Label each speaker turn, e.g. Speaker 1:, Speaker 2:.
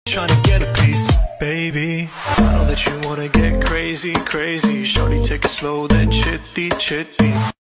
Speaker 1: trying to get a piece. Baby, I know that you wanna get crazy, crazy. Shorty, take it slow, then chitty, chitty.